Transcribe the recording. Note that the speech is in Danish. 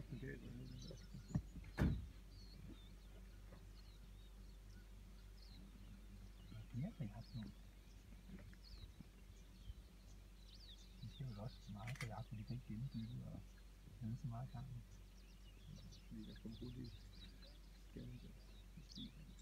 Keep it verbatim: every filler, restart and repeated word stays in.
galt med det der. Virkelig haft nogle. De skal jo også meget på jagt, for de kan ikke gennembytte og vide så meget gang. Fordi der skal bruge de scanner der.